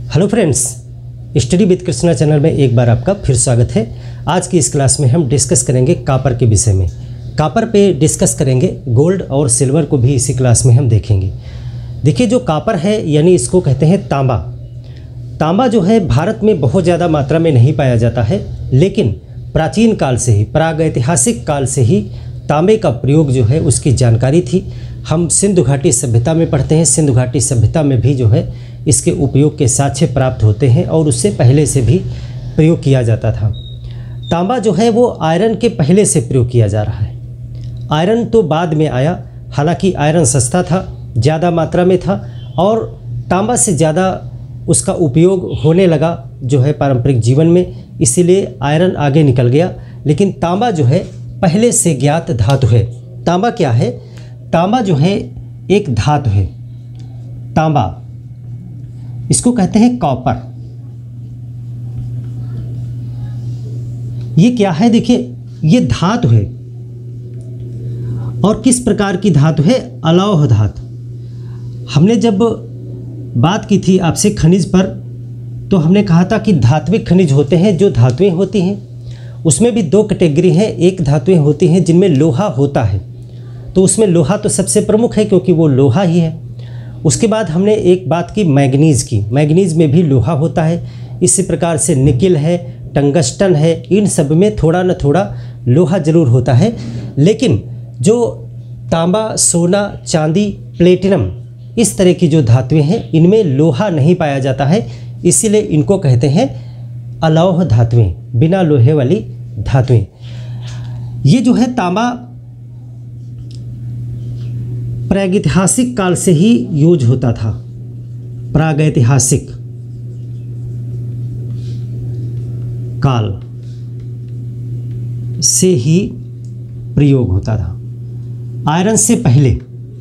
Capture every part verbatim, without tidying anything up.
Hello friends, study with Krishna channel में एक बार आपका फिर स्वागत है। आज की इस क्लास में हम डिस्कस करेंगे कापर के विषय में। कापर पे डिस्कस करेंगे, गोल्ड और सिल्वर को भी इसी क्लास में हम देखेंगे। देखिए, जो कापर है यानी इसको कहते हैं तांबा। तांबा जो है भारत में बहुत ज़्यादा मात्रा में नहीं पाया जाता है, लेकिन प्राचीन काल से ही, प्रागैतिहासिक काल से ही तांबे का प्रयोग जो है उसकी जानकारी थी। हम सिंधु घाटी सभ्यता में पढ़ते हैं, सिंधु घाटी सभ्यता में भी जो है इसके उपयोग के साक्ष्य प्राप्त होते हैं और उससे पहले से भी प्रयोग किया जाता था। तांबा जो है वो आयरन के पहले से प्रयोग किया जा रहा है। आयरन तो बाद में आया, हालांकि आयरन सस्ता था, ज़्यादा मात्रा में था और तांबा से ज़्यादा उसका उपयोग होने लगा जो है पारंपरिक जीवन में, इसीलिए आयरन आगे निकल गया। लेकिन तांबा जो है पहले से ज्ञात धातु है। तांबा क्या है? तांबा जो है एक धातु है। तांबा इसको कहते हैं कॉपर। ये क्या है? देखिए, ये धातु है और किस प्रकार की धातु है? अलौह धातु। हमने जब बात की थी आपसे खनिज पर, तो हमने कहा था कि धात्विक खनिज होते हैं, जो धातुएं होती हैं उसमें भी दो कैटेगरी हैं। एक धातुएं होती हैं जिनमें लोहा होता है, तो उसमें लोहा तो सबसे प्रमुख है क्योंकि वो लोहा ही है। उसके बाद हमने एक बात की मैग्नीज़ की, मैग्नीज़ में भी लोहा होता है। इसी प्रकार से निकिल है, टंगस्टन है, इन सब में थोड़ा न थोड़ा लोहा जरूर होता है। लेकिन जो तांबा, सोना, चांदी, प्लेटिनम, इस तरह की जो धातुएं हैं इनमें लोहा नहीं पाया जाता है, इसीलिए इनको कहते हैं अलौह धातुएं, बिना लोहे वाली धातुएं। ये जो है तांबा प्रागैतिहासिक काल से ही यूज होता था। प्रागैतिहासिक काल से ही प्रयोग होता था। आयरन से पहले,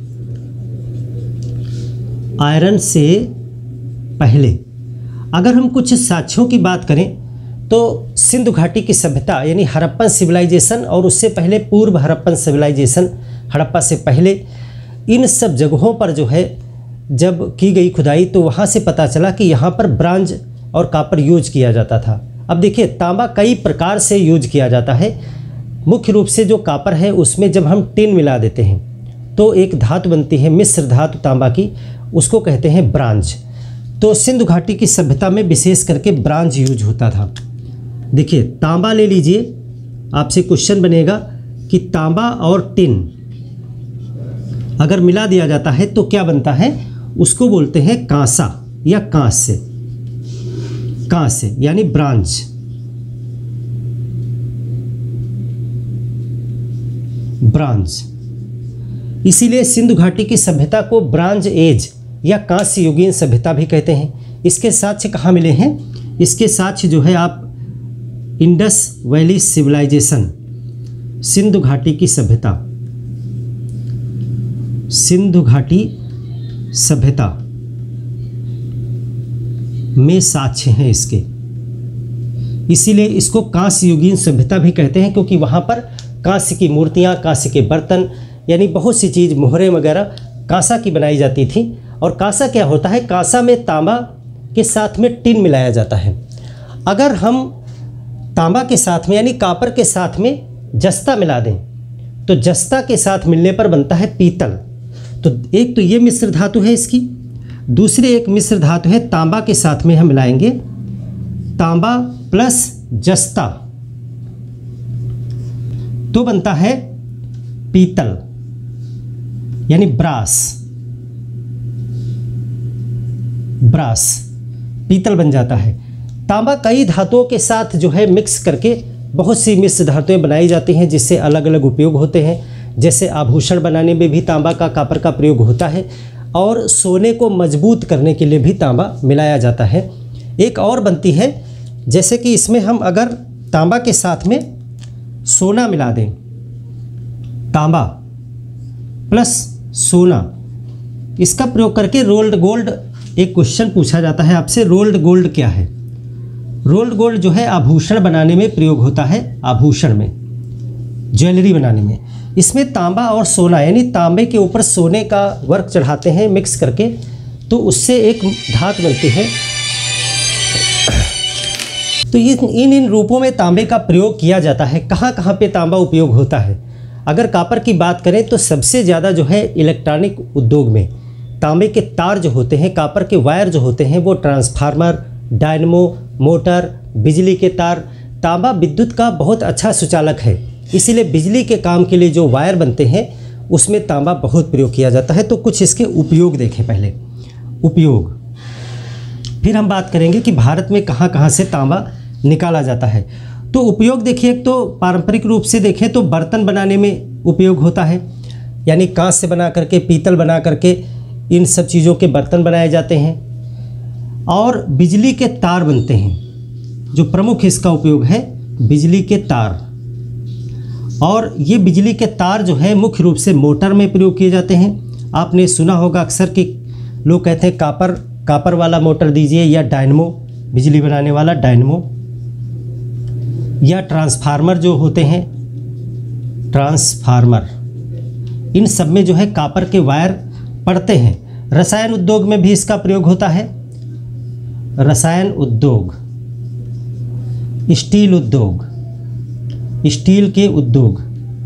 आयरन से पहले अगर हम कुछ साक्ष्यों की बात करें तो सिंधु घाटी की सभ्यता यानी हड़प्पन सिविलाइजेशन और उससे पहले पूर्व हड़प्पन सिविलाइजेशन, हड़प्पा से पहले, इन सब जगहों पर जो है जब की गई खुदाई तो वहाँ से पता चला कि यहाँ पर ब्रांज और कापर यूज किया जाता था। अब देखिए, तांबा कई प्रकार से यूज किया जाता है। मुख्य रूप से जो कापर है उसमें जब हम टिन मिला देते हैं तो एक धातु बनती है, मिश्र धातु तांबा की, उसको कहते हैं ब्रांज। तो सिंधु घाटी की सभ्यता में विशेष करके ब्रांज यूज होता था। देखिए, तांबा ले लीजिए, आपसे क्वेश्चन बनेगा कि तांबा और टिन अगर मिला दिया जाता है तो क्या बनता है? उसको बोलते हैं कांसा या कांस्य, कांस्य यानी ब्रांज। ब्रांज, इसीलिए सिंधु घाटी की सभ्यता को ब्रांज एज या कांस्य युगीन सभ्यता भी कहते हैं। इसके साक्ष्य कहाँ मिले हैं? इसके साक्ष्य जो है आप इंडस वैली सिविलाइजेशन, सिंधु घाटी की सभ्यता, सिंधु घाटी सभ्यता में साक्ष्य हैं इसके। इसीलिए इसको कांस्य युगीन सभ्यता भी कहते हैं, क्योंकि वहाँ पर कांस्य की मूर्तियाँ, कांस्य के बर्तन, यानी बहुत सी चीज़, मोहरे वगैरह कांसा की बनाई जाती थी। और कांसा क्या होता है? कांसा में तांबा के साथ में टिन मिलाया जाता है। अगर हम तांबा के साथ में यानी कापर के साथ में जस्ता मिला दें तो जस्ता के साथ मिलने पर बनता है पीतल। तो एक तो ये मिश्र धातु है इसकी, दूसरी एक मिश्र धातु है तांबा के साथ में हम मिलाएंगे, तांबा प्लस जस्ता, तो बनता है पीतल यानी ब्रास। ब्रास पीतल बन जाता है। तांबा कई धातुओं के साथ जो है मिक्स करके बहुत सी मिश्र धातुएं बनाई जाती हैं, जिससे अलग अलग उपयोग होते हैं। जैसे आभूषण बनाने में भी तांबा का, कापर का प्रयोग होता है और सोने को मजबूत करने के लिए भी तांबा मिलाया जाता है। एक और बनती है, जैसे कि इसमें हम अगर तांबा के साथ में सोना मिला दें, तांबा प्लस सोना, इसका प्रयोग करके रोल्ड गोल्ड, एक क्वेश्चन पूछा जाता है आपसे, रोल्ड गोल्ड क्या है? रोल्ड गोल्ड जो है आभूषण बनाने में प्रयोग होता है, आभूषण में, ज्वेलरी बनाने में। इसमें तांबा और सोना यानी तांबे के ऊपर सोने का वर्क चढ़ाते हैं मिक्स करके, तो उससे एक धातु बनती है तो इन इन रूपों में तांबे का प्रयोग किया जाता है। कहाँ कहाँ पे तांबा उपयोग होता है? अगर कॉपर की बात करें तो सबसे ज़्यादा जो है इलेक्ट्रॉनिक उद्योग में तांबे के तार जो होते हैं, कॉपर के वायर जो होते हैं, वो ट्रांसफार्मर, डायनमो, मोटर, बिजली के तार। तांबा विद्युत का बहुत अच्छा सुचालक है, इसीलिए बिजली के काम के लिए जो वायर बनते हैं उसमें तांबा बहुत प्रयोग किया जाता है। तो कुछ इसके उपयोग देखें पहले। उपयोग, फिर हम बात करेंगे कि भारत में कहाँ कहाँ से तांबा निकाला जाता है। तो उपयोग देखिए, एक तो पारंपरिक रूप से देखें तो बर्तन बनाने में उपयोग होता है, यानी कांच से बना करके, पीतल बना करके इन सब चीज़ों के बर्तन बनाए जाते हैं। और बिजली के तार बनते हैं, जो प्रमुख इसका उपयोग है बिजली के तार। और ये बिजली के तार जो है मुख्य रूप से मोटर में प्रयोग किए जाते हैं। आपने सुना होगा अक्सर कि लोग कहते हैं कापर कापर वाला मोटर दीजिए, या डायनमो, बिजली बनाने वाला डायनमो, या ट्रांसफार्मर जो होते हैं, ट्रांसफार्मर। इन सब में जो है कापर के वायर पड़ते हैं। रसायन उद्योग में भी इसका प्रयोग होता है। रसायन उद्योग, स्टील उद्योग, स्टील के उद्योग,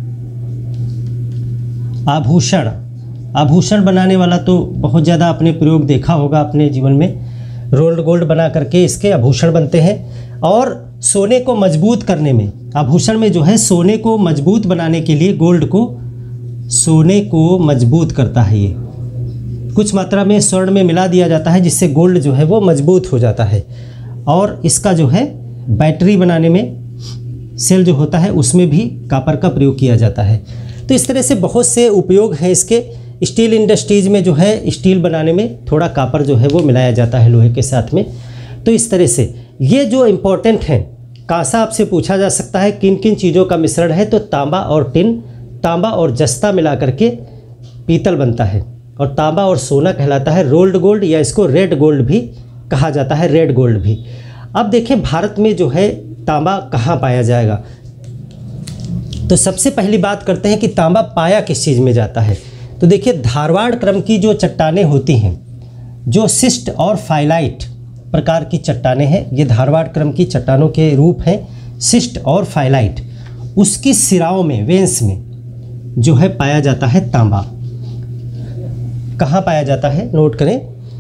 आभूषण, आभूषण बनाने वाला तो बहुत ज़्यादा आपने प्रयोग देखा होगा अपने जीवन में। रोल्ड गोल्ड बना करके इसके आभूषण बनते हैं। और सोने को मजबूत करने में, आभूषण में जो है सोने को मजबूत बनाने के लिए गोल्ड को, सोने को मजबूत करता है। ये कुछ मात्रा में स्वर्ण में मिला दिया जाता है, जिससे गोल्ड जो है वो मजबूत हो जाता है। और इसका जो है बैटरी बनाने में, सेल जो होता है उसमें भी कॉपर का प्रयोग किया जाता है। तो इस तरह से बहुत से उपयोग हैं इसके। स्टील इंडस्ट्रीज में जो है स्टील बनाने में थोड़ा कॉपर जो है वो मिलाया जाता है लोहे के साथ में। तो इस तरह से ये जो इम्पोर्टेंट हैं, कांसा आपसे पूछा जा सकता है किन किन चीज़ों का मिश्रण है, तो तांबा और टिन, तांबा और जस्ता मिला करके पीतल बनता है। और तांबा और सोना कहलाता है रोल्ड गोल्ड, या इसको रेड गोल्ड भी कहा जाता है, रेड गोल्ड भी। अब देखें भारत में जो है तांबा कहाँ पाया जाएगा। तो सबसे पहली बात करते हैं कि तांबा पाया किस चीज़ में जाता है। तो देखिए, धारवाड़ क्रम की जो चट्टानें होती हैं, जो सिस्ट और फाइलाइट प्रकार की चट्टानें हैं, ये धारवाड़ क्रम की चट्टानों के रूप हैं, सिस्ट और फाइलाइट। उसकी सिराओं में, वेंस में जो है पाया जाता है तांबा। कहाँ पाया जाता है, नोट करें,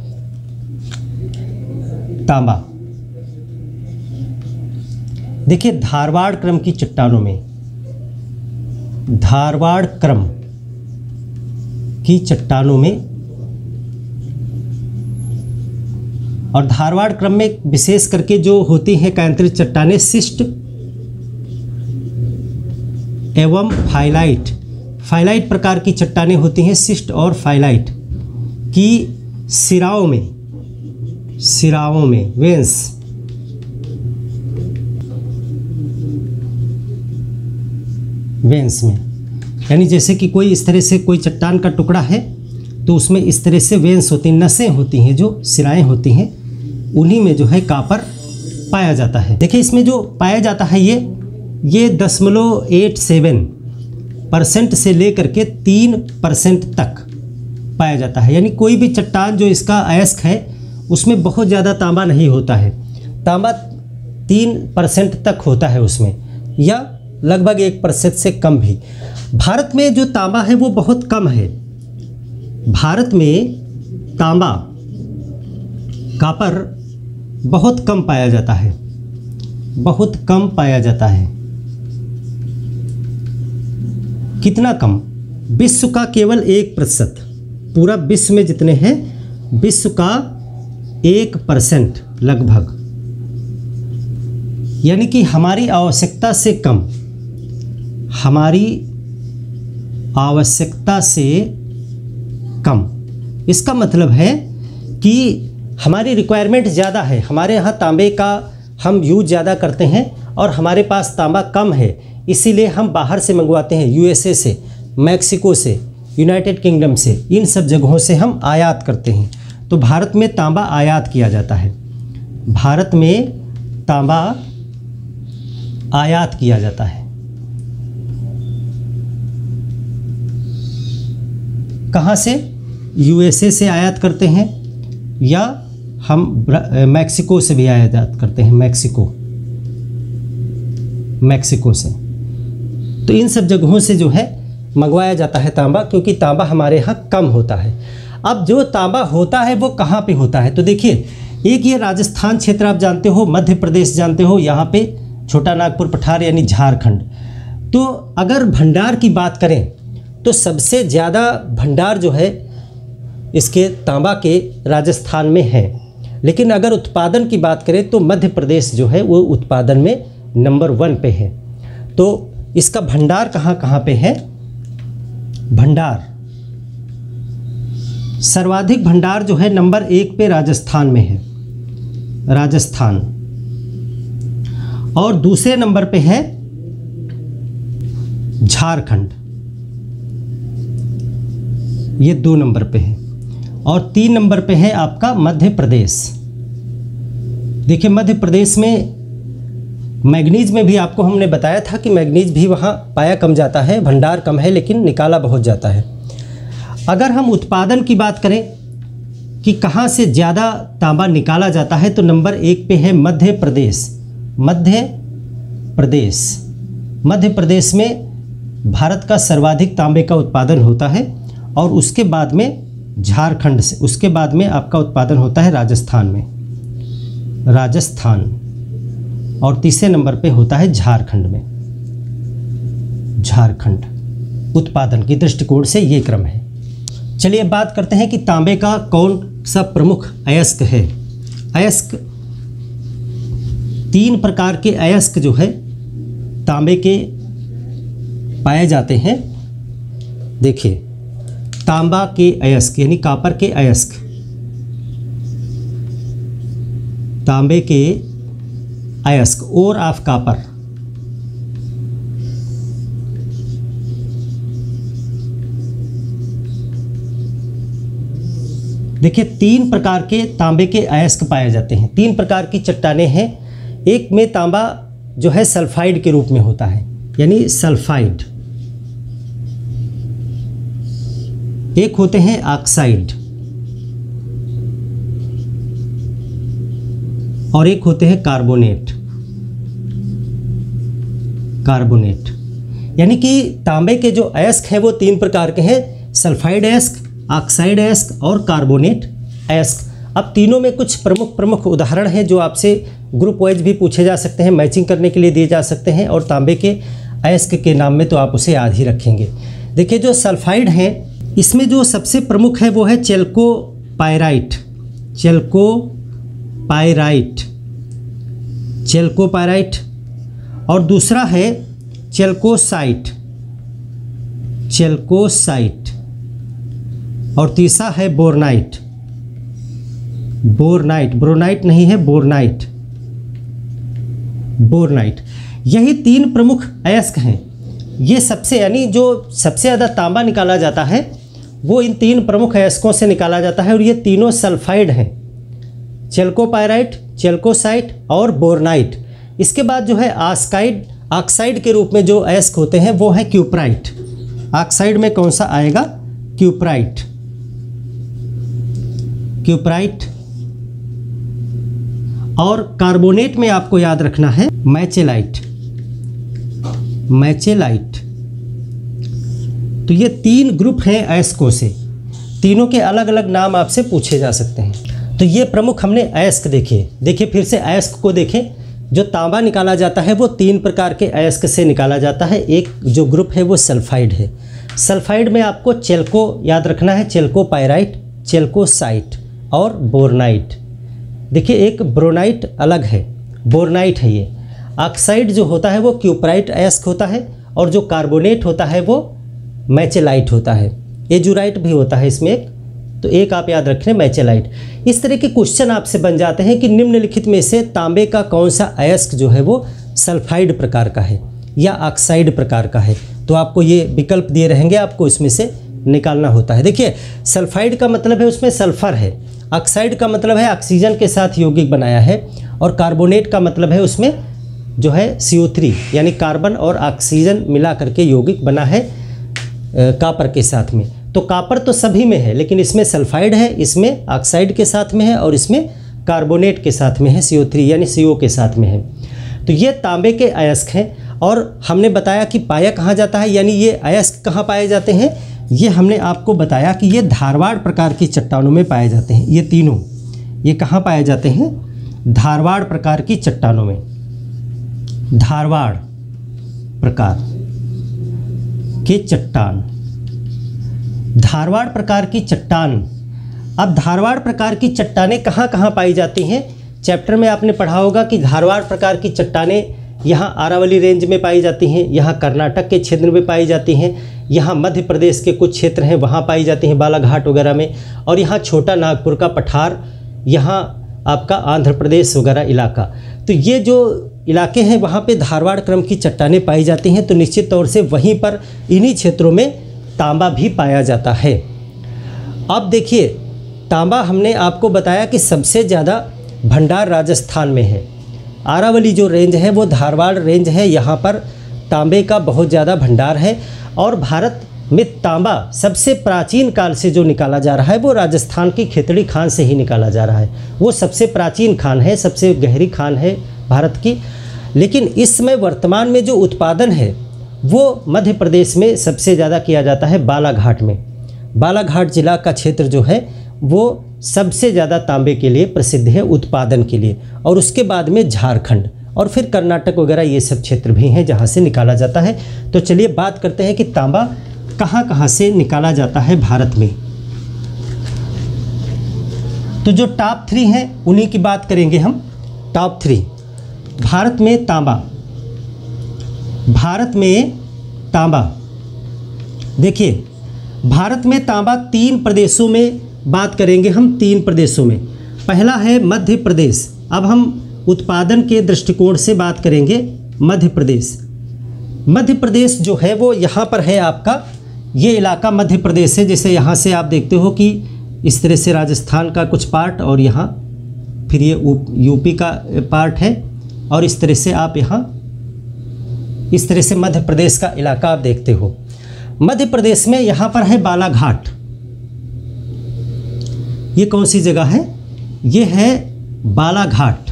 तांबा। देखिए, धारवाड़ क्रम की चट्टानों में, धारवाड़ क्रम की चट्टानों में, और धारवाड़ क्रम में विशेष करके जो होती हैं कायांतरित चट्टानें, सिस्ट एवं फाइलाइट, फाइलाइट प्रकार की चट्टानें होती हैं। सिस्ट और फाइलाइट की सिराओं में, सिराओं में, वेंस, वेंस में, यानी जैसे कि कोई इस तरह से कोई चट्टान का टुकड़ा है तो उसमें इस तरह से वेंस होती हैं, नसें होती हैं, जो सिराएं होती हैं, उन्हीं में जो है कॉपर पाया जाता है। देखिए, इसमें जो पाया जाता है ये ये दशमलव एट सेवन परसेंट से लेकर के तीन परसेंट तक पाया जाता है। यानी कोई भी चट्टान जो इसका अयस्क है उसमें बहुत ज़्यादा तांबा नहीं होता है, तांबा तीन परसेंट तक होता है उसमें, या लगभग एक परसेंट से कम भी। भारत में जो तांबा है वो बहुत कम है। भारत में तांबा, कॉपर बहुत कम पाया जाता है, बहुत कम पाया जाता है। कितना कम? विश्व का केवल एक प्रतिशत, पूरा विश्व में जितने हैं विश्व का एक परसेंट लगभग, यानी कि हमारी आवश्यकता से कम, हमारी आवश्यकता से कम। इसका मतलब है कि हमारी रिक्वायरमेंट ज़्यादा है, हमारे यहाँ तांबे का हम यूज ज़्यादा करते हैं और हमारे पास तांबा कम है, इसीलिए हम बाहर से मंगवाते हैं, यूएसए से, मैक्सिको से, यूनाइटेड किंगडम से, इन सब जगहों से हम आयात करते हैं। तो भारत में तांबा आयात किया जाता है, भारत में तांबा आयात किया जाता है। कहाँ से? यूएसए से आयात करते हैं, या हम मैक्सिको से भी आयात करते हैं, मैक्सिको मैक्सिको से। तो इन सब जगहों से जो है मंगवाया जाता है तांबा, क्योंकि तांबा हमारे यहाँ कम होता है। अब जो तांबा होता है वो कहाँ पे होता है, तो देखिए एक ये राजस्थान क्षेत्र आप जानते हो, मध्य प्रदेश जानते हो, यहाँ पे छोटा नागपुर पठार यानी झारखंड। तो अगर भंडार की बात करें तो सबसे ज़्यादा भंडार जो है इसके तांबा के राजस्थान में है, लेकिन अगर उत्पादन की बात करें तो मध्य प्रदेश जो है वो उत्पादन में नंबर वन पे है। तो इसका भंडार कहाँ कहाँ पे है, भंडार सर्वाधिक भंडार जो है नंबर एक पे राजस्थान में है, राजस्थान, और दूसरे नंबर पे है झारखंड, ये दो नंबर पे है, और तीन नंबर पे है आपका मध्य प्रदेश। देखिए मध्य प्रदेश में मैग्नीज में भी आपको हमने बताया था कि मैग्नीज भी वहाँ पाया कम जाता है, भंडार कम है लेकिन निकाला बहुत जाता है। अगर हम उत्पादन की बात करें कि कहाँ से ज़्यादा तांबा निकाला जाता है तो नंबर एक पे है मध्य प्रदेश। मध्य प्रदेश मध्य प्रदेश में भारत का सर्वाधिक तांबे का उत्पादन होता है, और उसके बाद में झारखंड से, उसके बाद में आपका उत्पादन होता है राजस्थान में, राजस्थान, और तीसरे नंबर पे होता है झारखंड में, झारखंड। उत्पादन की दृष्टिकोण से ये क्रम है। चलिए बात करते हैं कि तांबे का कौन सा प्रमुख अयस्क है। अयस्क, तीन प्रकार के अयस्क जो है तांबे के पाए जाते हैं। देखिए तांबा के अयस्क यानी कॉपर के अयस्क, तांबे के अयस्क, ओर ऑफ कॉपर। देखिए तीन प्रकार के तांबे के अयस्क पाए जाते हैं, तीन प्रकार की चट्टानें हैं। एक में तांबा जो है सल्फाइड के रूप में होता है, यानी सल्फाइड। एक होते हैं ऑक्साइड, और एक होते हैं कार्बोनेट, कार्बोनेट। यानी कि तांबे के जो अयस्क हैं वो तीन प्रकार के हैं, सल्फाइड अयस्क, ऑक्साइड अयस्क और कार्बोनेट अयस्क। अब तीनों में कुछ प्रमुख प्रमुख उदाहरण हैं जो आपसे ग्रुप वाइज भी पूछे जा सकते हैं, मैचिंग करने के लिए दिए जा सकते हैं, और तांबे के अयस्क के नाम में तो आप उसे याद ही रखेंगे। देखिए जो सल्फाइड हैं इसमें जो सबसे प्रमुख है वो है चेल्कोपायराइट, चेल्कोपायराइट, चेल्कोपायराइट, और दूसरा है चेल्कोसाइट, चेल्कोसाइट, और तीसरा है बोरनाइट, बोरनाइट, ब्रोनाइट नहीं है, बोरनाइट, बोरनाइट। यही तीन प्रमुख अयस्क हैं। ये सबसे, यानी जो सबसे ज़्यादा तांबा निकाला जाता है वो इन तीन प्रमुख अयस्कों से निकाला जाता है, और ये तीनों सल्फाइड हैं, चेल्कोपायराइट, चेल्कोसाइट और बोरनाइट। इसके बाद जो है ऑक्साइड, ऑक्साइड के रूप में जो अयस्क होते हैं वो है क्यूप्राइट। ऑक्साइड में कौन सा आएगा, क्यूप्राइट, क्यूप्राइट। और कार्बोनेट में आपको याद रखना है मैचेलाइट, मैचेलाइट। तो ये तीन ग्रुप हैं अयस्कों से, तीनों के अलग अलग नाम आपसे पूछे जा सकते हैं। तो ये प्रमुख हमने अयस्क देखे। देखिए फिर से अयस्क को देखें। जो तांबा निकाला जाता है वो तीन प्रकार के अयस्क से निकाला जाता है। एक जो ग्रुप है वो सल्फाइड है। सल्फाइड में आपको चेल्को याद रखना है, चेल्कोपायराइट, चेल्कोसाइट और बोरनाइट। देखिए एक ब्रोनाइट अलग है, बोरनाइट है ये। ऑक्साइड जो होता है वो क्यूप्राइट अयस्क होता है, और जो कार्बोनेट होता है वो मैचेलाइट होता है। एजुराइट भी होता है इसमें एक, तो एक आप याद रखें मैचेलाइट। इस तरह के क्वेश्चन आपसे बन जाते हैं कि निम्नलिखित में से तांबे का कौन सा अयस्क जो है वो सल्फाइड प्रकार का है या ऑक्साइड प्रकार का है। तो आपको ये विकल्प दिए रहेंगे, आपको इसमें से निकालना होता है। देखिए सल्फाइड का मतलब है उसमें सल्फर है, ऑक्साइड का मतलब है ऑक्सीजन के साथ यौगिक बनाया है, और कार्बोनेट का मतलब है उसमें जो है सी ओ थ्री यानी कार्बन और ऑक्सीजन मिला करके यौगिक बना है कॉपर के साथ में। तो कॉपर तो सभी में है, लेकिन इसमें सल्फाइड है, इसमें ऑक्साइड के साथ में है, और इसमें कार्बोनेट के साथ में है, सी ओ थ्री यानी सी ओ के साथ में है। तो ये तांबे के अयस्क हैं और हमने बताया कि पाया कहाँ जाता है, यानी ये अयस्क कहाँ पाए जाते हैं, ये हमने आपको बताया कि ये धारवाड़ प्रकार की चट्टानों में पाए जाते हैं। ये तीनों ये कहाँ पाए जाते हैं, धारवाड़ प्रकार की चट्टानों में, धारवाड़ प्रकार के चट्टान, धारवाड़ प्रकार की चट्टान। अब धारवाड़ प्रकार की चट्टानें कहाँ कहाँ पाई जाती हैं, चैप्टर में आपने पढ़ा होगा कि धारवाड़ प्रकार की चट्टानें यहाँ आरावली रेंज में पाई जाती हैं, यहाँ कर्नाटक के क्षेत्र में पाई जाती हैं, यहाँ मध्य प्रदेश के कुछ क्षेत्र हैं वहाँ पाई जाती हैं, बालाघाट वगैरह में, और यहाँ छोटा नागपुर का पठार, यहाँ आपका आंध्र प्रदेश वगैरह इलाका। तो ये जो इलाके हैं वहाँ पे धारवाड़ क्रम की चट्टानें पाई जाती हैं। तो निश्चित तौर से वहीं पर इन्हीं क्षेत्रों में तांबा भी पाया जाता है। अब देखिए, तांबा हमने आपको बताया कि सबसे ज़्यादा भंडार राजस्थान में है। आरावली जो रेंज है वो धारवाड़ रेंज है, यहाँ पर तांबे का बहुत ज़्यादा भंडार है। और भारत में तांबा सबसे प्राचीन काल से जो निकाला जा रहा है वो राजस्थान की खेतड़ी खान से ही निकाला जा रहा है। वो सबसे प्राचीन खान है, सबसे गहरी खान है भारत की। लेकिन इसमें वर्तमान में जो उत्पादन है वो मध्य प्रदेश में सबसे ज़्यादा किया जाता है, बालाघाट में। बालाघाट जिला का क्षेत्र जो है वो सबसे ज़्यादा तांबे के लिए प्रसिद्ध है, उत्पादन के लिए। और उसके बाद में झारखंड और फिर कर्नाटक वगैरह ये सब क्षेत्र भी हैं जहाँ से निकाला जाता है। तो चलिए बात करते हैं कि तांबा कहाँ कहाँ से निकाला जाता है भारत में। तो जो टॉप थ्री हैं उन्हीं की बात करेंगे हम। टॉप थ्री भारत में तांबा, भारत में तांबा देखिए, भारत में तांबा तीन प्रदेशों में बात करेंगे हम, तीन प्रदेशों में। पहला है मध्य प्रदेश। अब हम उत्पादन के दृष्टिकोण से बात करेंगे मध्य प्रदेश। मध्य प्रदेश जो है वो यहाँ पर है आपका, ये इलाका मध्य प्रदेश है। जैसे यहाँ से आप देखते हो कि इस तरह से राजस्थान का कुछ पार्ट और यहाँ फिर ये यूपी का पार्ट है, और इस तरह से आप यहाँ इस तरह से मध्य प्रदेश का इलाका आप देखते हो। मध्य प्रदेश में यहाँ पर है बालाघाट। ये कौन सी जगह है, ये है बालाघाट,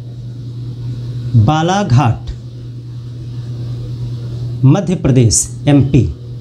बालाघाट मध्य प्रदेश, एमपी।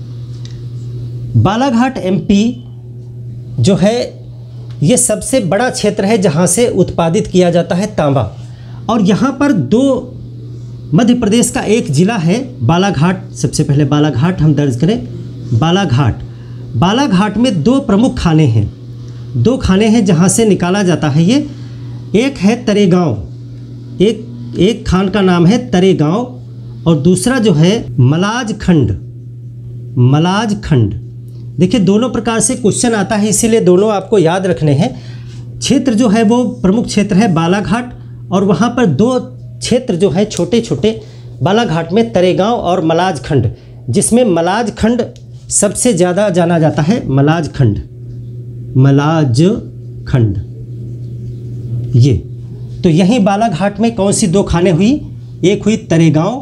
बालाघाट एमपी जो है ये सबसे बड़ा क्षेत्र है जहाँ से उत्पादित किया जाता है तांबा। और यहाँ पर दो, मध्य प्रदेश का एक ज़िला है बालाघाट। सबसे पहले बालाघाट हम दर्ज करें, बालाघाट। बालाघाट में दो प्रमुख खाने हैं, दो खाने हैं जहाँ से निकाला जाता है ये। एक है तरेगांव, एक एक खान का नाम है तरेगांव, और दूसरा जो है मलाज खंड, मलाज खंड। देखिए दोनों प्रकार से क्वेश्चन आता है, इसीलिए दोनों आपको याद रखने हैं। क्षेत्र जो है वो प्रमुख क्षेत्र है बालाघाट, और वहाँ पर दो क्षेत्र जो है छोटे छोटे बालाघाट में, तरेगांव और मलाज खंड, जिसमें मलाज खंड सबसे ज़्यादा जाना जाता है। मलाज खंड, मलाज खंड ये। तो यहीं बालाघाट में कौन सी दो खाने हुई, एक हुई तरेगांव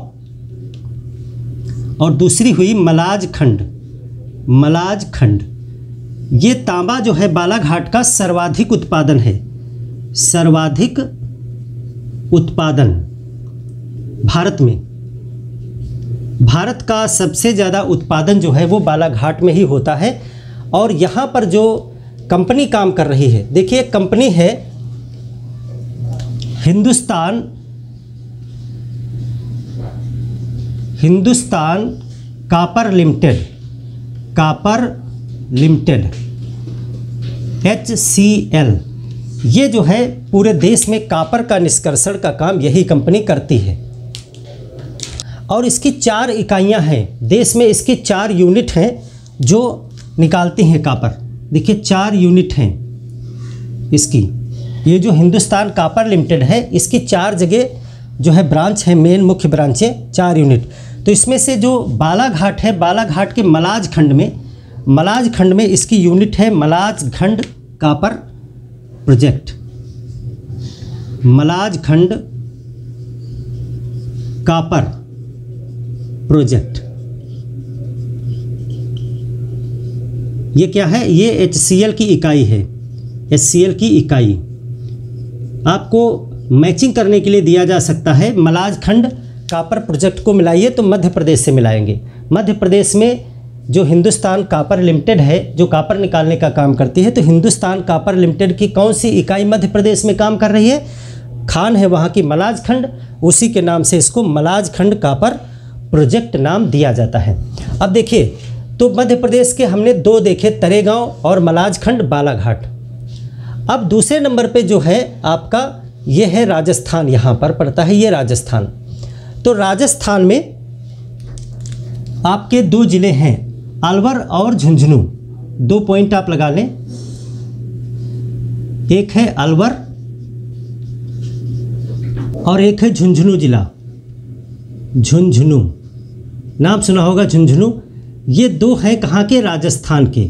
और दूसरी हुई मलाज खंड, मलाज खंड। ये तांबा जो है बालाघाट का सर्वाधिक उत्पादन है, सर्वाधिक उत्पादन भारत में। भारत का सबसे ज़्यादा उत्पादन जो है वो बालाघाट में ही होता है। और यहाँ पर जो कंपनी काम कर रही है, देखिए कंपनी है Hindustan Hindustan copper limited, copper limited, H C L. ये जो है पूरे देश में कापर का निष्कर्षण का काम यही कंपनी करती है। और इसकी चार इकाइयां हैं देश में, इसकी चार यूनिट हैं जो निकालती हैं कापर। देखिए चार यूनिट हैं इसकी। ये जो हिंदुस्तान कापर लिमिटेड है, इसकी चार जगह जो है ब्रांच है, मेन मुख्य ब्रांचें, चार यूनिट। तो इसमें से जो बालाघाट है, बालाघाट के मलाज खंड में, मलाज खंड में इसकी यूनिट है मलाज खंड कापर प्रोजेक्ट, मलाज खंड कापर प्रोजेक्ट। ये क्या है, ये एच सी एल की इकाई है, एच सी एल की इकाई। आपको मैचिंग करने के लिए दिया जा सकता है। मलाजखंड कापर प्रोजेक्ट को मिलाइए तो मध्य प्रदेश से मिलाएंगे। मध्य प्रदेश में जो हिंदुस्तान कापर लिमिटेड है, जो कापर निकालने का काम करती है, तो हिंदुस्तान कापर लिमिटेड की कौन सी इकाई मध्य प्रदेश में काम कर रही है? खान है वहाँ की मलाजखंड, उसी के नाम से इसको मलाजखंड कापर प्रोजेक्ट नाम दिया जाता है। अब देखिए, तो मध्य प्रदेश के हमने दो देखे, तरेगांव और मलाजखंड बालाघाट। अब दूसरे नंबर पे जो है आपका ये है राजस्थान, यहाँ पर पड़ता है ये राजस्थान। तो राजस्थान में आपके दो ज़िले हैं, अलवर और झुंझुनू। दो पॉइंट आप लगा लें, एक है अलवर और एक है झुंझुनू जिला। झुंझुनू नाम सुना होगा, झुंझुनू। ये दो हैं कहाँ के? राजस्थान के।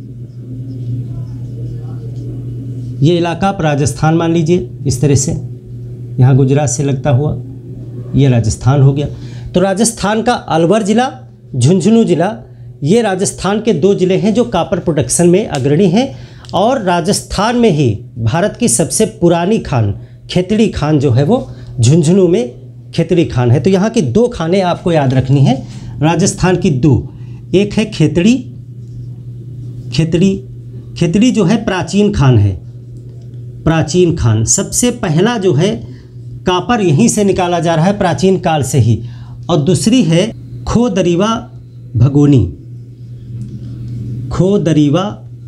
ये इलाका आप राजस्थान मान लीजिए इस तरह से, यहाँ गुजरात से लगता हुआ ये राजस्थान हो गया। तो राजस्थान का अलवर जिला, झुंझुनू जिला, ये राजस्थान के दो ज़िले हैं जो कापर प्रोडक्शन में अग्रणी हैं। और राजस्थान में ही भारत की सबसे पुरानी खान खेतड़ी खान जो है वो झुंझुनू में खेतड़ी खान है। तो यहाँ की दो खानें आपको याद रखनी है, राजस्थान की दो। एक है खेतड़ी, खेतड़ी खेतड़ी जो है प्राचीन खान है, प्राचीन खान। सबसे पहला जो है कापर यहीं से निकाला जा रहा है प्राचीन काल से ही। और दूसरी है खो दरीवा भगोनी, खो दरीवा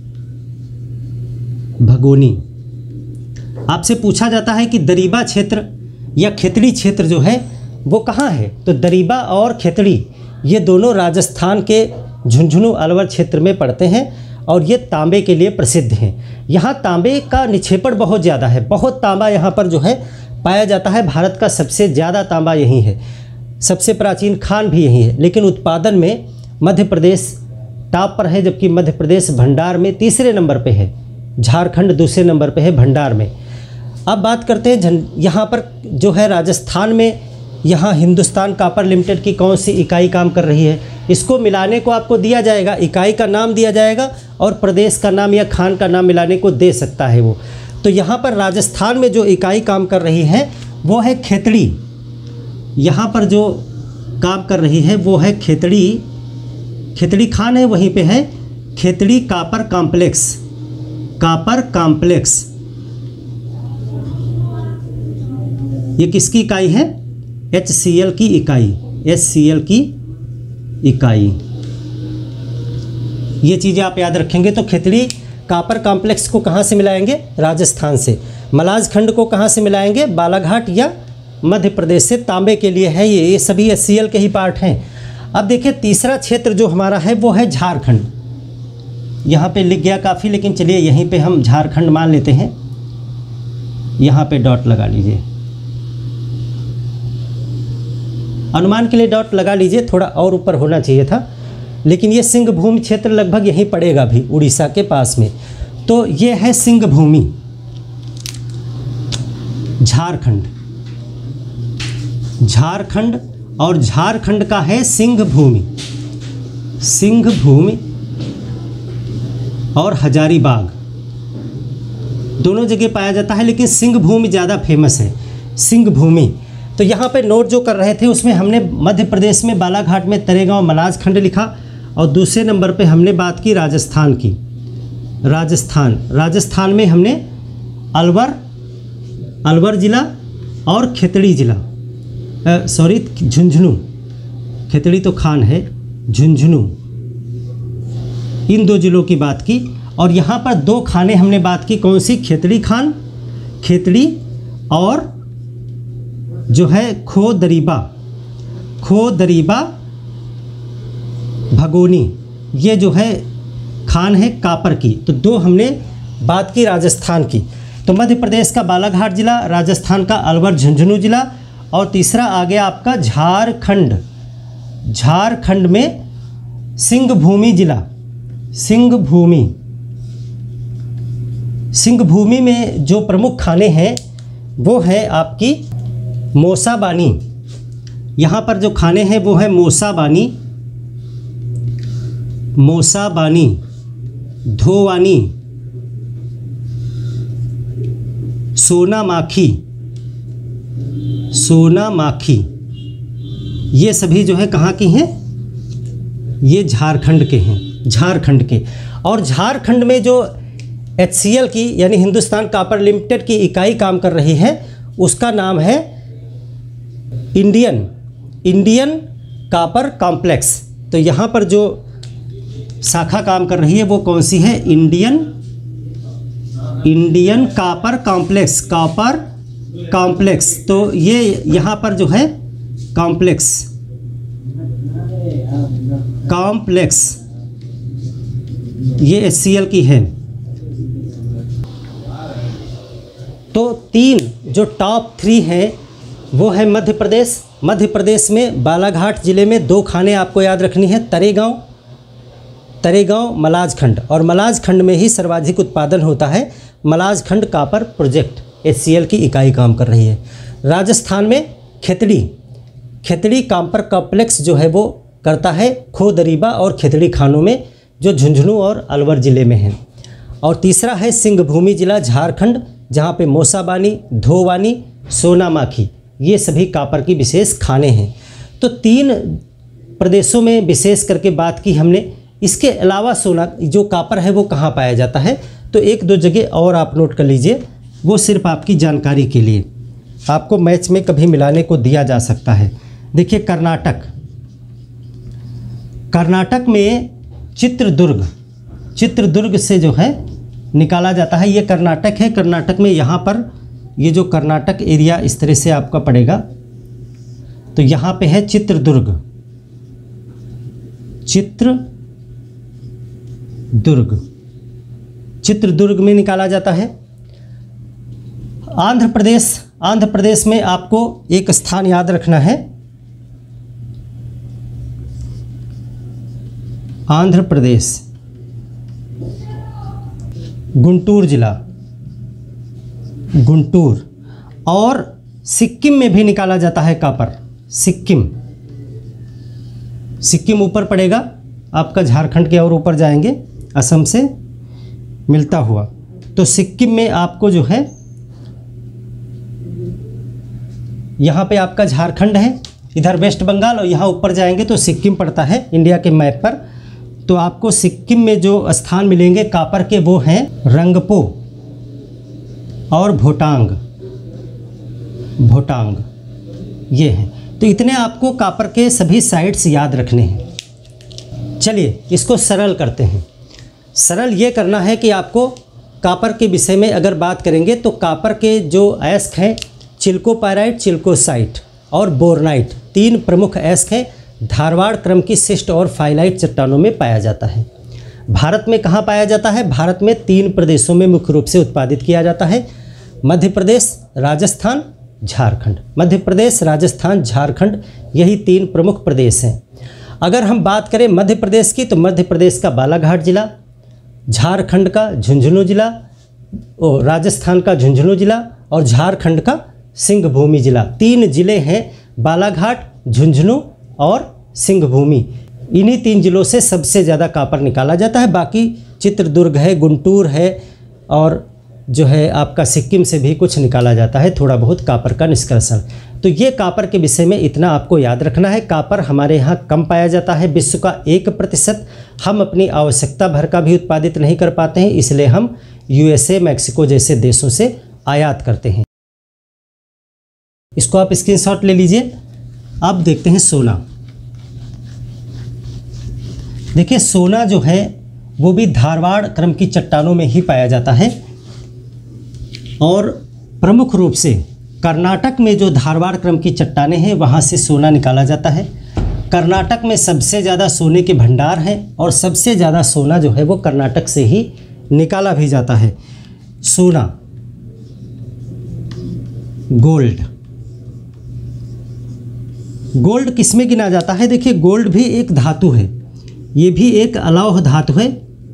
भगोनी। आपसे पूछा जाता है कि दरीबा क्षेत्र या खेतड़ी क्षेत्र जो है वो कहाँ है? तो दरीबा और खेतड़ी ये दोनों राजस्थान के झुंझुनू अलवर क्षेत्र में पड़ते हैं और ये तांबे के लिए प्रसिद्ध हैं। यहाँ तांबे का निक्षेपण बहुत ज़्यादा है, बहुत तांबा यहाँ पर जो है पाया जाता है। भारत का सबसे ज़्यादा तांबा यहीं है, सबसे प्राचीन खान भी यही है। लेकिन उत्पादन में मध्य प्रदेश टॉप पर है, जबकि मध्य प्रदेश भंडार में तीसरे नंबर पे है, झारखंड दूसरे नंबर पे है भंडार में। अब बात करते हैं यहाँ पर जो है राजस्थान में, यहाँ हिंदुस्तान कापर लिमिटेड की कौन सी इकाई काम कर रही है? इसको मिलाने को आपको दिया जाएगा, इकाई का नाम दिया जाएगा और प्रदेश का नाम या खान का नाम मिलाने को दे सकता है वो। तो यहाँ पर राजस्थान में जो इकाई काम कर रही है वो है खेतड़ी। यहाँ पर जो काम कर रही है वो है खेतड़ी, खेतड़ी खान है, वहीं पे है Khetri copper complex, copper complex. ये किसकी इकाई है? एच सी एल की इकाई, एच सी एल की इकाई। ये चीज़ें आप याद रखेंगे। तो खेतड़ी कापर कॉम्प्लेक्स को कहाँ से मिलाएंगे? राजस्थान से। मलाजखंड को कहाँ से मिलाएंगे? बालाघाट या मध्य प्रदेश से। तांबे के लिए है ये, ये सभी एच सी एल के ही पार्ट हैं। अब देखिए तीसरा क्षेत्र जो हमारा है वो है झारखंड। यहाँ पे लिख गया काफ़ी, लेकिन चलिए यहीं पे हम झारखंड मान लेते हैं। यहाँ पे डॉट लगा लीजिए, अनुमान के लिए डॉट लगा लीजिए, थोड़ा और ऊपर होना चाहिए था, लेकिन ये सिंह भूमि क्षेत्र लगभग यहीं पड़ेगा भी, उड़ीसा के पास में। तो ये है सिंह भूमि झारखंड, झारखंड और झारखंड का है सिंह भूमि, सिंह भूमि और हजारीबाग दोनों जगह पाया जाता है, लेकिन सिंह भूमि ज़्यादा फेमस है, सिंह भूमि। तो यहाँ पे नोट जो कर रहे थे उसमें हमने मध्य प्रदेश में बालाघाट में तरेगांव मलाजखंड लिखा और दूसरे नंबर पे हमने बात की राजस्थान की। राजस्थान राजस्थान में हमने अलवर, अलवर ज़िला और खेतड़ी ज़िला, सॉरी झुंझुनू, खेतड़ी तो खान है, झुंझुनू, इन दो ज़िलों की बात की। और यहाँ पर दो खाने हमने बात की, कौन सी? खेतड़ी खान, खेतड़ी और जो है खो दरीबा, खो दरीबा भगोनी, ये जो है खान है कापर की। तो दो हमने बात की राजस्थान की। तो मध्य प्रदेश का बालाघाट जिला, राजस्थान का अलवर झुंझुनू जिला और तीसरा आ गया आपका झारखंड। झारखंड में सिंह भूमि जिला, सिंह भूमि। सिंह भूमि में जो प्रमुख खाने हैं वो है आपकी मोसाबानी। यहाँ पर जो खाने हैं वो है मोसाबानी, मोसाबानी, धोवानी, सोनामाखी, सोनामाखी, ये सभी जो है कहाँ की हैं? ये झारखंड के हैं, झारखंड के। और झारखंड में जो एच सी एल की यानी हिंदुस्तान कॉपर लिमिटेड की इकाई काम कर रही है उसका नाम है इंडियन इंडियन कॉपर कॉम्प्लेक्स। तो यहाँ पर जो शाखा काम कर रही है वो कौन सी है? Indian Indian copper complex, copper complex. तो ये यहाँ पर जो है कॉम्प्लेक्स कॉम्प्लेक्स ये एच सी एल की है। तो तीन जो टॉप थ्री हैं वो है मध्य प्रदेश। मध्य प्रदेश में बालाघाट ज़िले में दो खाने आपको याद रखनी है, तरेगांव तरेगांव मलाजखंड, और मलाजखंड में ही सर्वाधिक उत्पादन होता है। Malajkhand copper project H C L की इकाई काम कर रही है। राजस्थान में खेतड़ी खेतड़ी कॉपर कॉम्प्लेक्स जो है वो करता है खो दरीबा और खेतड़ी खानों में, जो झुंझुनू और अलवर ज़िले में है। और तीसरा है सिंहभूमि ज़िला झारखंड, जहाँ पे मोसाबानी, धोवानी, सोनामाखी ये सभी कॉपर की विशेष खाने हैं। तो तीन प्रदेशों में विशेष करके बात की हमने। इसके अलावा सोना जो कॉपर है वो कहाँ पाया जाता है? तो एक दो जगह और आप नोट कर लीजिए, वो सिर्फ आपकी जानकारी के लिए, आपको मैच में कभी मिलाने को दिया जा सकता है। देखिए कर्नाटक, कर्नाटक में चित्रदुर्ग, चित्रदुर्ग से जो है निकाला जाता है। ये कर्नाटक है। कर्नाटक में यहाँ पर ये जो कर्नाटक एरिया इस तरह से आपका पड़ेगा, तो यहाँ पे है चित्रदुर्ग, चित्रदुर्ग चित्रदुर्ग में निकाला जाता है। आंध्र प्रदेश, आंध्र प्रदेश में आपको एक स्थान याद रखना है, आंध्र प्रदेश गुंटूर जिला, गुंटूर। और सिक्किम में भी निकाला जाता है कॉपर, सिक्किम सिक्किम ऊपर पड़ेगा आपका, झारखंड के और ऊपर जाएंगे, असम से मिलता हुआ। तो सिक्किम में आपको जो है, यहाँ पे आपका झारखंड है, इधर वेस्ट बंगाल, और यहाँ ऊपर जाएंगे तो सिक्किम पड़ता है इंडिया के मैप पर। तो आपको सिक्किम में जो स्थान मिलेंगे कॉपर के वो हैं रंगपो और भोटांग, भोटांग ये हैं। तो इतने आपको कॉपर के सभी साइट्स याद रखने हैं। चलिए इसको सरल करते हैं। सरल ये करना है कि आपको कॉपर के विषय में अगर बात करेंगे तो कॉपर के जो अयस्क हैं चिल्कोपाइराइट, चिल्कोसाइट और बोरनाइट, तीन प्रमुख अयस्क हैं। धारवाड़ क्रम की शिस्ट और फाइलाइट चट्टानों में पाया जाता है। भारत में कहाँ पाया जाता है? भारत में तीन प्रदेशों में मुख्य रूप से उत्पादित किया जाता है, मध्य प्रदेश, राजस्थान, झारखंड। मध्य प्रदेश, राजस्थान, झारखंड यही तीन प्रमुख प्रदेश हैं। अगर हम बात करें मध्य प्रदेश की, तो मध्य प्रदेश का बालाघाट जिला, झारखंड का झुंझुनू जिला, और राजस्थान का झुंझुनू जिला, और झारखंड का सिंहभूमि जिला। तीन जिले हैं, बालाघाट, झुंझुनू और सिंहभूमि। इन्हीं तीन जिलों से सबसे ज़्यादा कॉपर निकाला जाता है। बाकी चित्रदुर्ग है, गुंटूर है, और जो है आपका सिक्किम से भी कुछ निकाला जाता है, थोड़ा बहुत कॉपर का निष्कर्षण। तो ये कॉपर के विषय में इतना आपको याद रखना है। कॉपर हमारे यहाँ कम पाया जाता है, विश्व का एक प्रतिशत। हम अपनी आवश्यकता भर का भी उत्पादित नहीं कर पाते हैं, इसलिए हम यूएसए, मैक्सिको जैसे देशों से आयात करते हैं। इसको आप स्क्रीनशॉट ले लीजिए। अब देखते हैं सोना। देखिए सोना जो है वो भी धारवाड़ क्रम की चट्टानों में ही पाया जाता है, और प्रमुख रूप से कर्नाटक में जो धारवाड़ क्रम की चट्टानें हैं वहाँ से सोना निकाला जाता है। कर्नाटक में सबसे ज़्यादा सोने के भंडार हैं, और सबसे ज़्यादा सोना जो है वो कर्नाटक से ही निकाला भी जाता है। सोना, गोल्ड, गोल्ड किसमें गिना जाता है? देखिए गोल्ड भी एक धातु है, ये भी एक अलौह धातु है,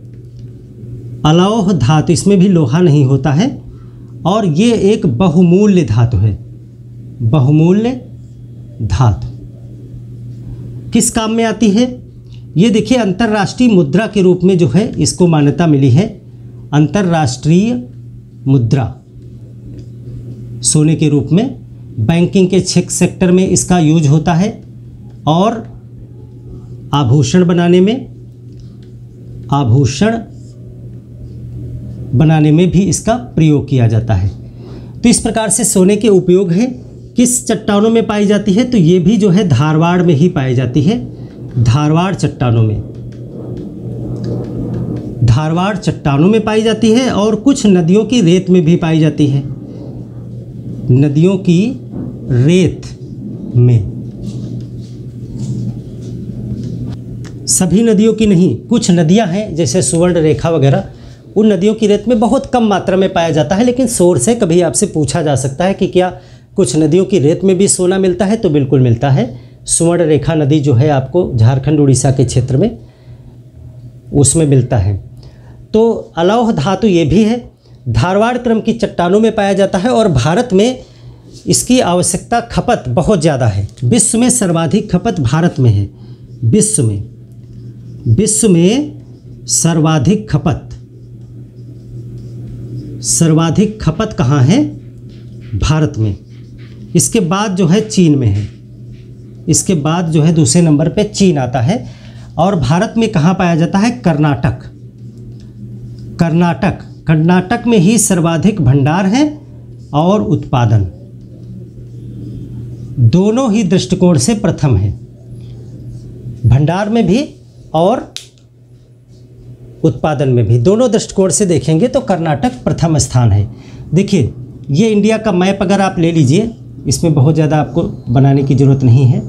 अलौह धातु, इसमें भी लोहा नहीं होता है, और ये एक बहुमूल्य धातु है, बहुमूल्य धातु। किस काम में आती है? ये देखिए अंतर्राष्ट्रीय मुद्रा के रूप में जो है इसको मान्यता मिली है, अंतर्राष्ट्रीय मुद्रा। सोने के रूप में। बैंकिंग के चेक सेक्टर में इसका यूज होता है और आभूषण बनाने में आभूषण बनाने में भी इसका प्रयोग किया जाता है। तो इस प्रकार से सोने के उपयोग हैं। किस चट्टानों में पाई जाती है? तो ये भी जो है धारवाड़ में ही पाई जाती है, धारवाड़ चट्टानों में, धारवाड़ चट्टानों में पाई जाती है और कुछ नदियों की रेत में भी पाई जाती है, नदियों की रेत में। सभी नदियों की नहीं, कुछ नदियां हैं जैसे सुवर्ण रेखा वगैरह, उन नदियों की रेत में बहुत कम मात्रा में पाया जाता है। लेकिन सोर्स है, कभी आपसे पूछा जा सकता है कि क्या कुछ नदियों की रेत में भी सोना मिलता है? तो बिल्कुल मिलता है। सुवर्ण रेखा नदी जो है आपको झारखंड उड़ीसा के क्षेत्र में उसमें मिलता है। तो अलौह धातु ये भी है, धारवाड़ क्रम की चट्टानों में पाया जाता है और भारत में इसकी आवश्यकता खपत बहुत ज़्यादा है। विश्व में सर्वाधिक खपत भारत में है। विश्व में विश्व में सर्वाधिक खपत सर्वाधिक खपत कहाँ है? भारत में। इसके बाद जो है चीन में है, इसके बाद जो है दूसरे नंबर पे चीन आता है। और भारत में कहाँ पाया जाता है? कर्नाटक। कर्नाटक कर्नाटक में ही सर्वाधिक भंडार है और उत्पादन, दोनों ही दृष्टिकोण से प्रथम है, भंडार में भी और उत्पादन में भी, दोनों दृष्टिकोण से देखेंगे तो कर्नाटक प्रथम स्थान है। देखिए ये इंडिया का मैप अगर आप ले लीजिए, इसमें बहुत ज़्यादा आपको बनाने की ज़रूरत नहीं है।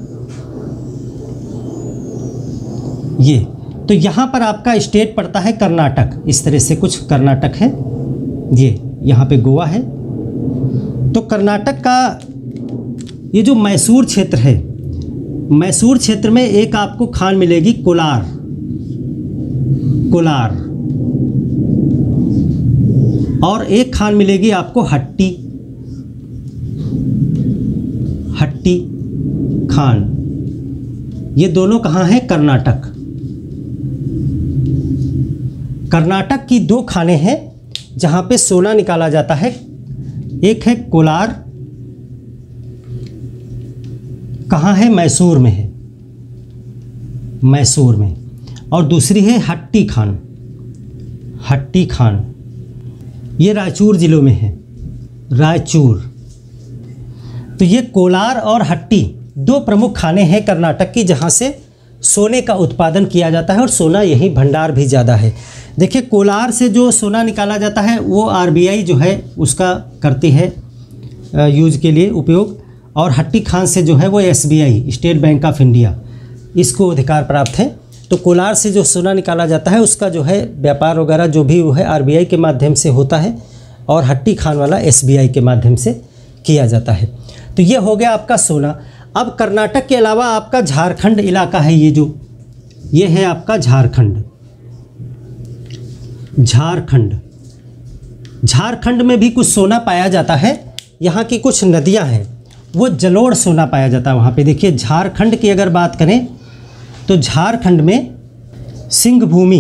ये तो यहाँ पर आपका स्टेट पड़ता है कर्नाटक, इस तरह से कुछ कर्नाटक है, ये यहाँ पे गोवा है। तो कर्नाटक का ये जो मैसूर क्षेत्र है, मैसूर क्षेत्र में एक आपको खान मिलेगी कोलार, कोलार, और एक खान मिलेगी आपको हट्टी, हट्टी खान। ये दोनों कहाँ हैं? कर्नाटक। कर्नाटक की दो खानें हैं जहाँ पे सोना निकाला जाता है। एक है कोलार, कहाँ है? मैसूर में है, मैसूर में। और दूसरी है हट्टी खान, हट्टी खान, ये रायचूर ज़िलों में है, रायचूर। तो ये कोलार और हट्टी दो प्रमुख खाने हैं कर्नाटक की जहाँ से सोने का उत्पादन किया जाता है और सोना यही भंडार भी ज़्यादा है। देखिए कोलार से जो सोना निकाला जाता है वो आरबीआई जो है उसका करती है यूज के लिए उपयोग, और हट्टी खान से जो है वो SBI, state bank of India, इसको अधिकार प्राप्त है। तो कोलार से जो सोना निकाला जाता है उसका जो है व्यापार वगैरह जो भी वो है आरबीआई के माध्यम से होता है और हट्टी खान वाला एसबीआई के माध्यम से किया जाता है। तो ये हो गया आपका सोना। अब कर्नाटक के अलावा आपका झारखंड इलाका है, ये जो ये है आपका झारखंड, झारखंड झारखंड में भी कुछ सोना पाया जाता है। यहाँ की कुछ नदियाँ हैं वो जलोढ़ सोना पाया जाता है वहाँ पे। देखिए झारखंड की अगर बात करें तो झारखंड में सिंह भूमि,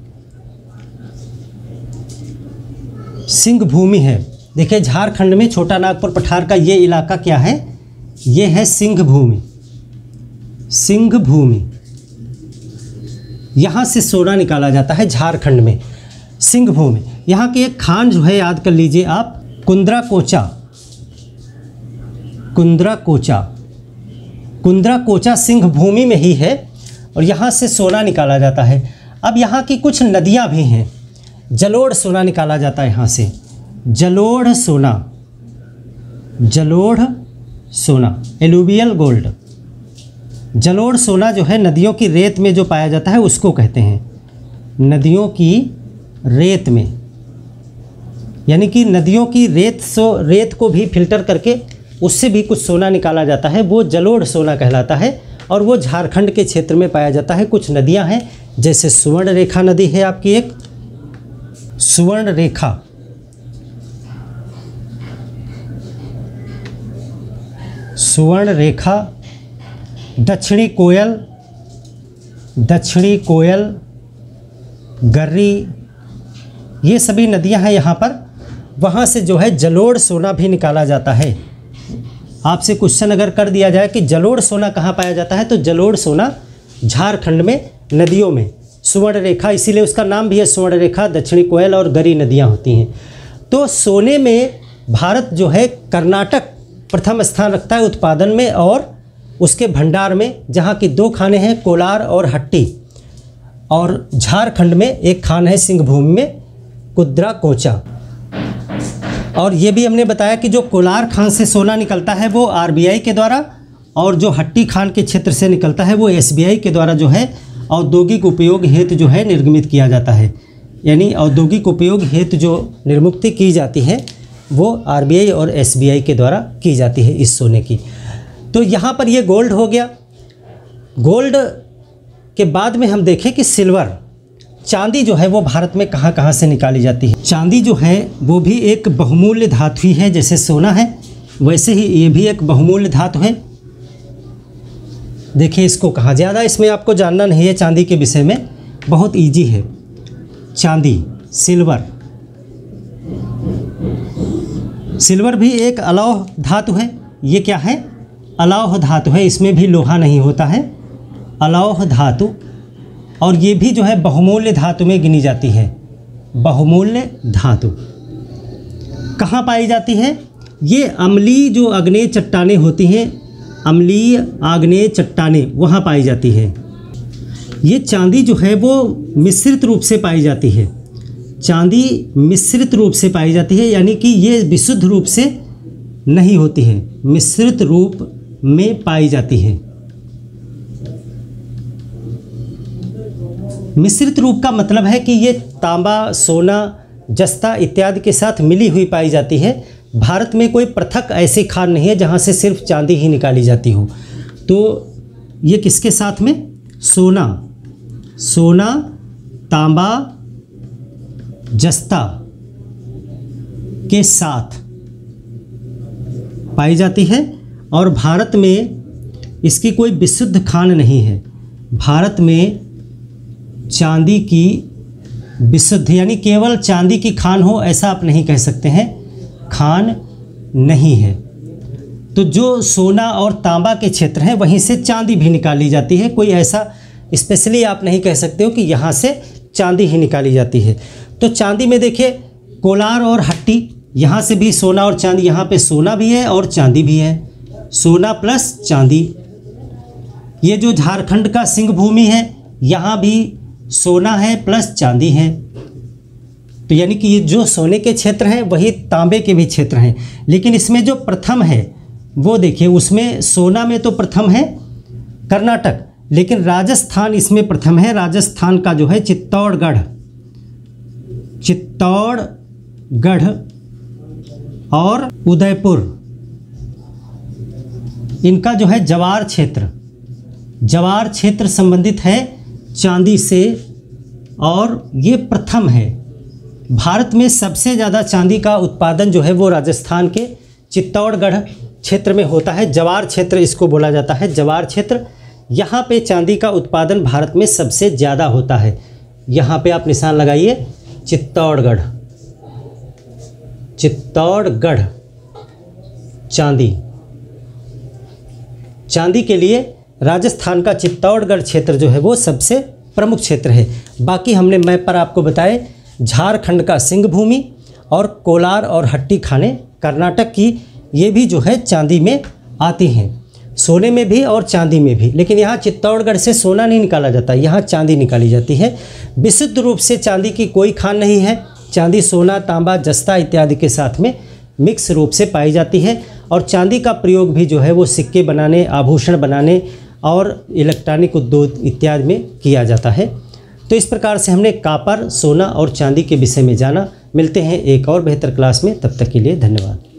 सिंह भूमि है। देखिए झारखंड में छोटा नागपुर पठार का ये इलाका क्या है? ये है सिंह भूमि, सिंह भूमि। यहाँ से सोना निकाला जाता है झारखंड में, सिंह भूमि। यहाँ की एक खान जो है याद कर लीजिए आप, कुंद्रा कोचा, कुंद्रा कोचा, कुंद्रा कोचा सिंह भूमि में ही है और यहाँ से सोना निकाला जाता है। अब यहाँ की कुछ नदियाँ भी हैं, जलोढ़ सोना निकाला जाता है यहाँ से, जलोढ़ सोना, जलोढ़ सोना, एलुवियल गोल्ड। जलोढ़ सोना जो है नदियों की रेत में जो पाया जाता है उसको कहते हैं, नदियों की रेत में, यानी कि नदियों की रेत सो रेत को भी फिल्टर करके उससे भी कुछ सोना निकाला जाता है, वो जलोढ़ सोना कहलाता है और वो झारखंड के क्षेत्र में पाया जाता है। कुछ नदियां हैं जैसे सुवर्ण रेखा नदी है आपकी, एक सुवर्ण रेखा, सुवर्ण रेखा, दक्षिणी कोयल, दक्षिणी कोयल, गर्री, ये सभी नदियां हैं यहाँ पर। वहाँ से जो है जलोढ़ सोना भी निकाला जाता है। आपसे क्वेश्चन अगर कर दिया जाए कि जलोढ़ सोना कहाँ पाया जाता है, तो जलोढ़ सोना झारखंड में नदियों में सुवर्ण रेखा, इसीलिए उसका नाम भी है सुवर्ण रेखा, दक्षिणी कोयल और गरी नदियाँ होती हैं। तो सोने में भारत जो है कर्नाटक प्रथम स्थान रखता है उत्पादन में और उसके भंडार में, जहाँ की दो खाने हैं कोलार और हट्टी, और झारखंड में एक खान है सिंहभूमि में कुद्रा कोचा। और ये भी हमने बताया कि जो कोलार खान से सोना निकलता है वो आरबीआई के द्वारा, और जो हट्टी खान के क्षेत्र से निकलता है वो एसबीआई के द्वारा जो है औद्योगिक उपयोग हेतु जो है निर्गमित किया जाता है। यानी औद्योगिक उपयोग हेतु जो निर्मुक्ति की जाती है वो आरबीआई और एसबीआई के द्वारा की जाती है इस सोने की। तो यहाँ पर ये गोल्ड हो गया। गोल्ड के बाद में हम देखें कि सिल्वर, चांदी जो है वो भारत में कहाँ कहाँ से निकाली जाती है। चांदी जो है वो भी एक बहुमूल्य धातु ही है, जैसे सोना है वैसे ही ये भी एक बहुमूल्य धातु है। देखिए इसको कहाँ, ज़्यादा इसमें आपको जानना नहीं है चांदी के विषय में, बहुत इजी है। चांदी, सिल्वर, सिल्वर भी एक अलौह धातु है। ये क्या है? अलौह धातु है, इसमें भी लोहा नहीं होता है, अलौह धातु। और ये भी जो है बहुमूल्य धातु में गिनी जाती है। बहुमूल्य धातु कहाँ पाई जाती है? ये अम्लीय जो आग्नेय चट्टानें होती हैं, अम्लीय आग्नेय चट्टानें वहाँ पाई जाती है। ये चांदी जो है वो मिश्रित रूप से पाई जाती है। चांदी मिश्रित रूप से पाई जाती है, यानी कि ये विशुद्ध रूप से नहीं होती है, मिश्रित रूप में पाई जाती है। मिश्रित रूप का मतलब है कि ये तांबा, सोना, जस्ता इत्यादि के साथ मिली हुई पाई जाती है। भारत में कोई पृथक ऐसी खान नहीं है जहाँ से सिर्फ चांदी ही निकाली जाती हो। तो ये किसके साथ में? सोना, सोना, तांबा, जस्ता के साथ पाई जाती है। और भारत में इसकी कोई विशुद्ध खान नहीं है। भारत में चांदी की विशुद्ध यानी केवल चांदी की खान हो ऐसा आप नहीं कह सकते हैं, खान नहीं है। तो जो सोना और तांबा के क्षेत्र हैं वहीं से चांदी भी निकाली जाती है। कोई ऐसा स्पेशली आप नहीं कह सकते हो कि यहाँ से चांदी ही निकाली जाती है। तो चांदी में देखिए कोलार और हट्टी, यहाँ से भी सोना और चांदी, यहाँ पे सोना भी है और चांदी भी है, सोना प्लस चांदी। ये जो झारखंड का सिंहभूमि है यहाँ भी सोना है प्लस चांदी है। तो यानी कि ये जो सोने के क्षेत्र हैं वही तांबे के भी क्षेत्र हैं। लेकिन इसमें जो प्रथम है वो देखिए, उसमें सोना में तो प्रथम है कर्नाटक, लेकिन राजस्थान इसमें प्रथम है। राजस्थान का जो है चित्तौड़गढ़, चित्तौड़गढ़ और उदयपुर, इनका जो है जवार क्षेत्र, जवार क्षेत्र संबंधित है चांदी से, और ये प्रथम है। भारत में सबसे ज़्यादा चांदी का उत्पादन जो है वो राजस्थान के चित्तौड़गढ़ क्षेत्र में होता है। जवार क्षेत्र इसको बोला जाता है, जवार क्षेत्र। यहाँ पे चांदी का उत्पादन भारत में सबसे ज़्यादा होता है। यहाँ पे आप निशान लगाइए, चित्तौड़गढ़, चित्तौड़गढ़ चांदी, चांदी के लिए राजस्थान का चित्तौड़गढ़ क्षेत्र जो है वो सबसे प्रमुख क्षेत्र है। बाकी हमने मैप पर आपको बताए झारखंड का सिंहभूमि और कोलार और हट्टी खाने कर्नाटक की, ये भी जो है चांदी में आती हैं, सोने में भी और चांदी में भी। लेकिन यहाँ चित्तौड़गढ़ से सोना नहीं निकाला जाता, यहाँ चांदी निकाली जाती है। विशुद्ध रूप से चांदी की कोई खान नहीं है। चांदी सोना, तांबा, जस्ता इत्यादि के साथ में मिक्स रूप से पाई जाती है। और चांदी का प्रयोग भी जो है वो सिक्के बनाने, आभूषण बनाने और इलेक्ट्रॉनिक उद्योग इत्यादि में किया जाता है। तो इस प्रकार से हमने कॉपर, सोना और चांदी के विषय में जाना। मिलते हैं एक और बेहतर क्लास में, तब तक के लिए धन्यवाद।